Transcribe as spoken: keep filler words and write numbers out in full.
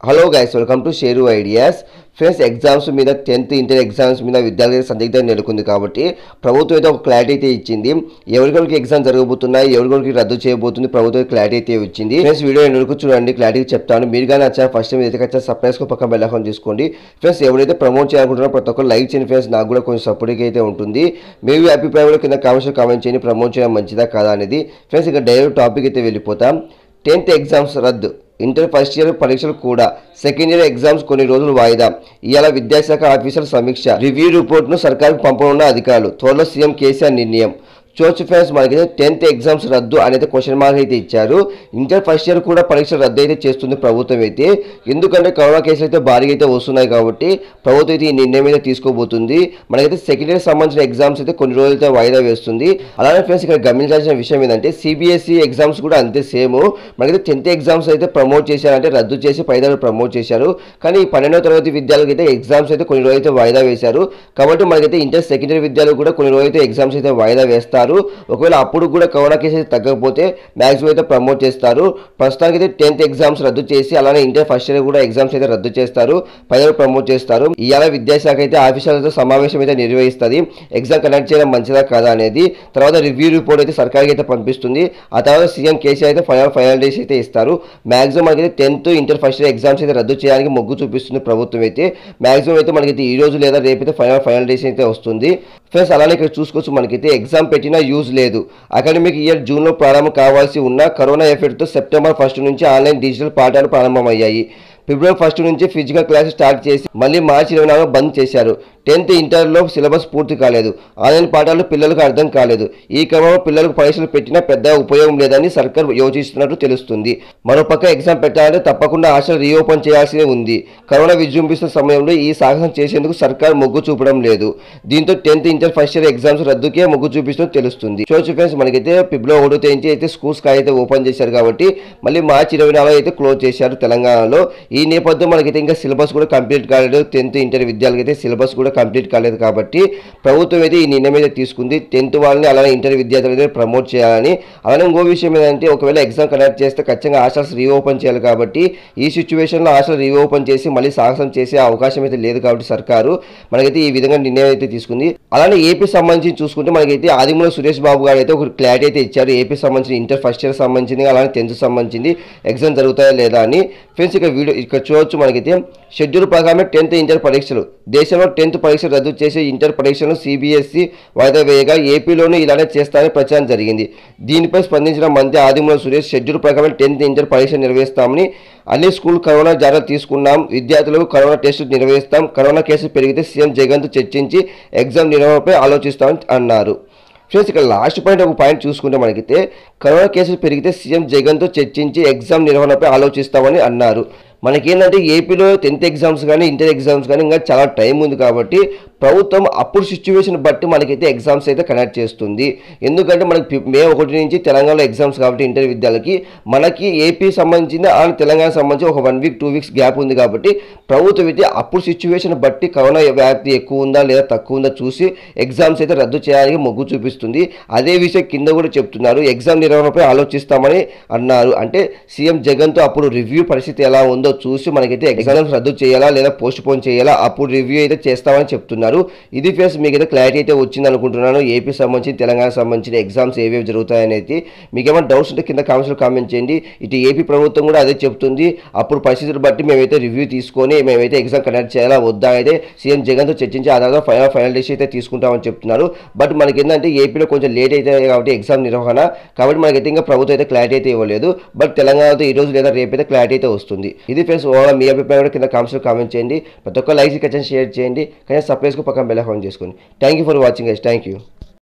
Hello guys, welcome to share ideas. Friends, exams మీద tenth inter exams మీద విద్యార్థులకు సందిగ్ధం నెలకొంది కాబట్టి ప్రభుత్వం అయితే ఒక క్లారిటీ అయితే ఇచ్చింది. ఎవరికొరికి ఎగ్జామ్ జరగబోతున్నాయి, ఎవరికొరికి రద్దు చేయబోతుంది, ప్రభుత్వం క్లారిటీ అయితే ఇచ్చింది. ఫ్రెండ్స్, వీడియో ఎన్నుకు చూడండి, క్లారిటీ చెప్తాను. మీరు కానీ వచ్చా ఫస్ట్ టైం అయితే ఖచ్చితంగా సబ్స్క్రైబ్ కు పక్కన బెల్ ఐకాన్ చేసుకోండి. ఫ్రెండ్స్, ఎవరైతే ప్రమోట్ చేయాలనుకుంటున్నారో ప్రతి ఒక్కరు లైక్ చేయండి. ఫ్రెండ్స్, నాకు కూడా కొంచెం సపోర్ట్ అయితే ఉంటుంది. మీ అభిప్రాయంలో కింద కామెంట్స్ కామెంట్ చేయండి, ప్రమోట్ చేయడం మంచిదా కాదా అనేది. ఫ్రెండ్స్, ఇక డైరెక్ట్ టాపిక్ అయితే వెళ్ళిపోతాం. టెన్త్ ఎగ్జామ్స్ రద్దు, ఇంటర్ ఫస్ట్ ఇయర్ పరీక్షలు కూడా, సెకండ్ ఇయర్ ఎగ్జామ్స్ కొన్ని రోజులు వాయిదా. ఇవాళ విద్యాశాఖ ఆఫీసర్ సమీక్ష, రివ్యూ రిపోర్ట్ను సర్కారుకు పంపనున్న అధికారులు, త్వరలో సీఎం కేసీఆర్ నిర్ణయం. చూడొచ్చు ఫ్రెండ్స్, మనకైతే టెన్త్ ఎగ్జామ్స్ రద్దు అనేది క్వశ్చన్ మార్క్ అయితే ఇచ్చారు. ఇంటర్ ఫస్ట్ ఇయర్ కూడా పరీక్షలు రద్దు అయితే చేస్తుంది ప్రభుత్వం అయితే. ఎందుకంటే కరోనా కేసులు అయితే భారీగా అయితే వస్తున్నాయి కాబట్టి ప్రభుత్వం అయితే ఈ నిర్ణయం అయితే తీసుకోబోతుంది. మనకైతే సెకండ్ ఇయర్ సంబంధించిన ఎగ్జామ్స్ అయితే కొన్ని రోజులైతే వాయిదా వేస్తుంది. అలానే ఫ్రెండ్స్, ఇక్కడ గమనించాల్సిన విషయం ఏంటంటే సిబిఎస్ఈ ఎగ్జామ్స్ కూడా అంతే సేమ్. మనకైతే టెన్త్ ఎగ్జామ్స్ అయితే ప్రమోట్ చేశారంటే రద్దు చేసి పైదాలు ప్రమోట్ చేశారు. కానీ ఈ పన్నెండవ తరగతి విద్యార్థులకు అయితే ఎగ్జామ్స్ అయితే కొన్ని రోజులు అయితే వాయిదా వేశారు. కాబట్టి మనకైతే ఇంటర్ సెకండ్ ఇయర్ విద్యార్థులు కూడా కొన్ని రోజులు అయితే ఎగ్జామ్స్ అయితే వాయిదా వేస్తారు. ఒకవేళ అప్పుడు కూడా కరోనా కేసెస్ తగ్గకపోతే మ్యాక్సిమం అయితే ప్రమోట్ చేస్తారు. ప్రస్తుతానికి అయితే టెన్త్ ఎగ్జామ్స్ రద్దు చేసి అలానే ఇంటర్ ఫస్ట్ ఇయర్ కూడా ఎగ్జామ్స్ అయితే రద్దు చేస్తారు, పైదలు ప్రమోట్ చేస్తారు. ఇవాళ విద్యాశాఖ అయితే ఆఫీసర్లతో సమావేశం అయితే నిర్వహిస్తుంది. ఎగ్జామ్ కండక్ట్ చేయడం మంచిదా కాదా అనేది. తర్వాత రివ్యూ రిపోర్ట్ అయితే సర్కార్కి అయితే పంపిస్తుంది. ఆ తర్వాత సీఎం కేసీఆర్ అయితే ఫైనల్ ఫైనల్ డేస్ అయితే ఇస్తారు. మ్యాక్సిమం మనకైతే tenth inter first year exams అయితే రద్దు చేయడానికి మొగ్గు చూపిస్తుంది ప్రభుత్వం అయితే. మ్యాక్సిమం అయితే మనకైతే ఈ రోజు లేదా రేపైతే ఫైనల్ ఫైనల్ డేస్ అయితే వస్తుంది. ఫ్రెండ్స్, అలానే ఇక్కడ చూసుకోవచ్చు, మనకైతే ఎగ్జామ్ పెట్టినా యూజ్ లేదు. అకాడమిక్ ఇయర్ జూన్లో ప్రారంభం కావాల్సి ఉన్న కరోనా ఎఫెక్ట్తో సెప్టెంబర్ ఫస్ట్ నుంచి ఆన్లైన్ డిజిటల్ పాఠాలు ప్రారంభమయ్యాయి. ఫిబ్రవరి ఫస్ట్ నుంచి ఫిజికల్ క్లాస్ స్టార్ట్ చేసి మళ్ళీ మార్చి ఇరవై నాలుగు బంద్ చేశారు. టెన్త్ ఇంటర్లో సిలబస్ పూర్తి కాలేదు, ఆన్లైన్ పాఠాలు పిల్లలకు అర్థం కాలేదు. ఈ క్రమంలో పిల్లలకు పరీక్షలు పెట్టినా పెద్ద ఉపయోగం లేదని సర్కార్ యోచిస్తున్నట్టు తెలుస్తుంది. మరోపక్క ఎగ్జామ్ పెట్టాలంటే తప్పకుండా హాస్టల్ రీఓపెన్ చేయాల్సి ఉంది. కరోనా విజృంభిస్తున్న సమయంలో ఈ సాహసం చేసేందుకు సర్కార్ మొగ్గు చూపడం లేదు. దీంతో tenth inter first year exams రద్దుకే మొగ్గు చూపిస్తున్నట్టు తెలుస్తుంది. చూడొచ్చు ఫ్రెండ్స్, మనకైతే ఫిబ్రవరి ఒకటో తేదీ అయితే స్కూల్స్ అయితే ఓపెన్ చేశారు కాబట్టి మళ్ళీ మార్చి ఇరవై నాలుగు అయితే క్లోజ్ చేశారు తెలంగాణలో. ఈ నేపథ్యం మనకైతే ఇంకా సిలబస్ కూడా కంప్లీట్ కాలేదు. టెన్త్ ఇంటర్ విద్యార్థులకి అయితే సిలబస్ కూడా కంప్లీట్ కాలేదు కాబట్టి ప్రభుత్వం అయితే ఈ నిర్ణయం అయితే తీసుకుంది. టెన్త్ వాళ్ళని అలానే ఇంటర్ విద్యార్థులు అయితే ప్రమోట్ చేయాలని. అలానే ఇంకో విషయం ఏంటంటే ఒకవేళ ఎగ్జామ్ కండక్ట్ చేస్తే ఖచ్చితంగా హాస్టల్స్ రీఓపెన్ చేయాలి కాబట్టి ఈ సిచ్యువేషన్లో హాస్టల్ రీఓపెన్ చేసి మళ్ళీ సాహసం చేసే అవకాశం అయితే లేదు కాబట్టి సర్కారు మనకైతే ఈ విధంగా నిర్ణయం అయితే తీసుకుంది. అలానే ఏపీ సంబంధించి చూసుకుంటే మనకైతే ఆదిమూల సురేష్ బాబు గారు అయితే ఒక క్లారిటీ అయితే ఇచ్చారు. ఏపీ సంబంధించిన ఇంటర్ ఫస్ట్ ఇయర్ సంబంధించింది అలానే టెన్త్ సంబంధించింది ఎగ్జామ్ జరుగుతాయా లేదా అని. ఫ్రెండ్స్, ఇక వీడియో ఇక్కడ చూడొచ్చు, మనకైతే షెడ్యూల్ ప్రకారమే టెన్త్ ఇంటర్ పరీక్షలు. దేశంలో టెన్త్ పరీక్షలు రద్దు చేసే ఇంటర్ పరీక్షలను సిబిఎస్ఈ వాయిదా వేయగా ఏపీలోనూ ఇలానే చేస్తారని ప్రచారం జరిగింది. దీనిపై స్పందించిన మంత్రి ఆదిమూల సురేష్ షెడ్యూల్ ప్రకారం టెన్త్ ఇంటర్ పరీక్ష నిర్వహిస్తామని, అన్ని స్కూల్ కరోనా జాగ్రత్త తీసుకున్నాం, విద్యార్థులకు కరోనా టెస్టు నిర్వహిస్తాం, కరోనా కేసులు పెరిగితే సీఎం జగన్తో చర్చించి ఎగ్జామ్ నిర్వహణపై ఆలోచిస్తామని అన్నారు. ఫ్రెండ్స్, ఇక్కడ లాస్ట్ పాయింట్ ఒక పాయింట్ చూసుకుంటే మనకైతే కరోనా కేసులు పెరిగితే సీఎం జగన్తో చర్చించి ఎగ్జామ్ నిర్వహణపై ఆలోచిస్తామని అన్నారు. మనకేంటంటే ఏపీలో టెన్త్ ఎగ్జామ్స్ కానీ ఇంటర్ ఎగ్జామ్స్ కానీ ఇంకా చాలా టైం ఉంది కాబట్టి ప్రభుత్వం అప్పుడు సిచ్యువేషన్ బట్టి మనకైతే ఎగ్జామ్స్ అయితే కండక్ట్ చేస్తుంది. ఎందుకంటే మనకి మే ఒకటి నుంచి తెలంగాణలో ఎగ్జామ్స్ కాబట్టి ఇంటర్ విద్యార్థులకి, మనకి ఏపీ సంబంధించిన అండ్ తెలంగాణ సంబంధించి ఒక one week two weeks gap ఉంది కాబట్టి ప్రభుత్వం అయితే అప్పుడు సిచ్యువేషన్ బట్టి కరోనా వ్యాప్తి ఎక్కువ ఉందా లేదా తక్కువ ఉందా చూసి ఎగ్జామ్స్ అయితే రద్దు చేయడానికి మొగ్గు చూపిస్తుంది. అదే విషయం కింద కూడా చెప్తున్నారు, ఎగ్జామ్ నిర్వహణపై ఆలోచిస్తామని అన్నారు. అంటే సీఎం జగన్తో అప్పుడు రివ్యూ పరిస్థితి ఎలా ఉందో చూసి మనకైతే ఎగ్జామ్స్ రద్దు చేయాలా లేదా పోస్ట్ పోన్ చేయాలా అప్పుడు రివ్యూ అయితే చేస్తామని చెప్తున్నారు. ఇది ఫ్రెండ్స్, మీకైతే క్లారిటీ అయితే వచ్చింది అనుకుంటున్నాను. ఏపీ సంబంధించి తెలంగాణ సంబంధించిన ఎగ్జామ్స్ ఏవేవి జరుగుతాయనేది. మీకు ఏమైనా డౌట్స్ ఉంటే కింద కామెంట్స్లో కామెంట్ చేయండి. ఇటు ఏపీ ప్రభుత్వం కూడా అదే చెప్తుంది, అప్పుడు పరిస్థితులు బట్టి మేమైతే రివ్యూ తీసుకొని మేమైతే ఎగ్జామ్ కండక్ట్ చేయాలా వద్దా అయితే సీఎం జగన్తో చర్చించి ఆ తర్వాత ఫైనల్ ఫైనల్ డేస్ అయితే తీసుకుంటామని చెప్తున్నారు. బట్ మనకి ఏంటంటే ఏపీలో కొంచెం లేట్ అయితే కాబట్టి ఎగ్జామ్ నిర్వహణ కాబట్టి మనకైతే ఇంకా ప్రభుత్వం అయితే క్లారిటీ అయితే ఇవ్వలేదు. బట్ తెలంగాణతో ఈ రోజు లేదా రేపైతే క్లారిటీ అయితే వస్తుంది. ఇది ఫ్రెండ్స్, ఓవరాల్ మీ అభిప్రాయం కూడా కింద కామెంట్స్లో కామెంట్ చేయండి. ప్రతి ఒక్క లైక్ ఖచ్చితంగా షేర్ చేయండి, కానీ సబ్స్క్రైబ్ పక్కన బెల్ ఐకాన్ చేసుకోండి. Thank you for watching guys. Thank you.